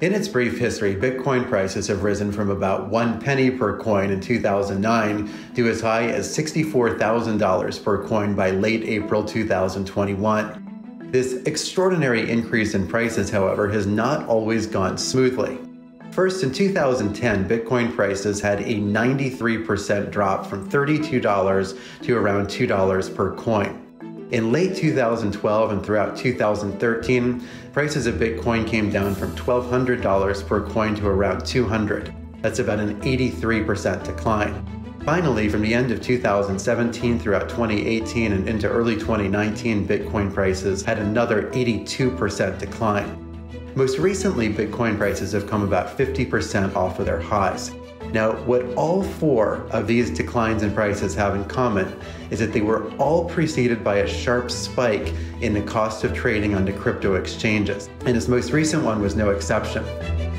In its brief history, Bitcoin prices have risen from about 1 penny per coin in 2009 to as high as $64,000 per coin by late April 2021. This extraordinary increase in prices, however, has not always gone smoothly. First, in 2010, Bitcoin prices had a 93% drop from $32 to around $2 per coin. In late 2012 and throughout 2013, prices of Bitcoin came down from $1,200 per coin to around $200. That's about an 83% decline. Finally, from the end of 2017 throughout 2018 and into early 2019, Bitcoin prices had another 82% decline. Most recently, Bitcoin prices have come about 50% off of their highs. Now, what all four of these declines in prices have in common is that they were all preceded by a sharp spike in the cost of trading on the crypto exchanges, and this most recent one was no exception.